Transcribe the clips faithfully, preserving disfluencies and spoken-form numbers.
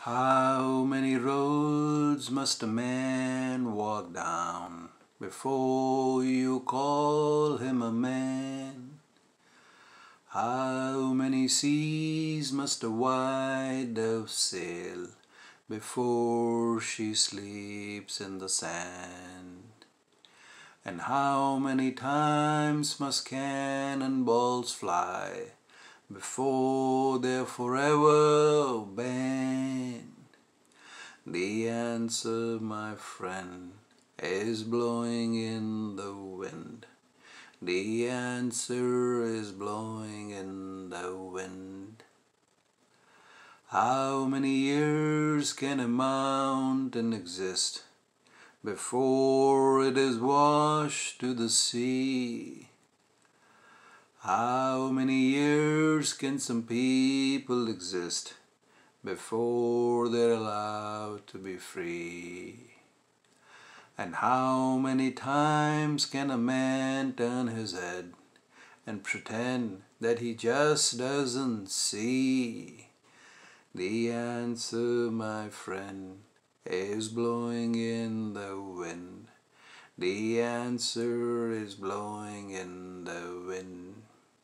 How many roads must a man walk down before you call him a man? How many seas must a white dove sail before she sleeps in the sand? And how many times must cannonballs fly before they're forever banned? The answer, my friend, is blowing in the wind. The answer is blowing in the wind. How many years can a mountain exist before it is washed to the sea? How many years can some people exist before they're allowed to be free? And how many times can a man turn his head and pretend that he just doesn't see? The answer, my friend, is blowing in the wind. The answer is blowing in the wind.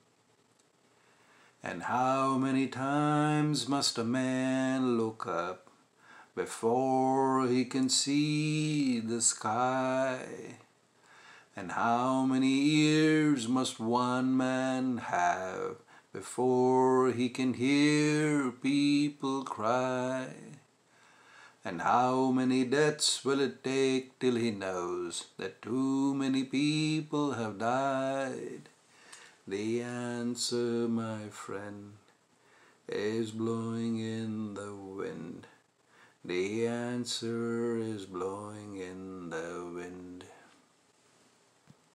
And how many times must a man look up before he can see the sky? And how many ears must one man have before he can hear people cry? And how many deaths will it take till he knows that too many people have died? The answer, my friend, is blowing in the wind. The answer is blowing in the wind.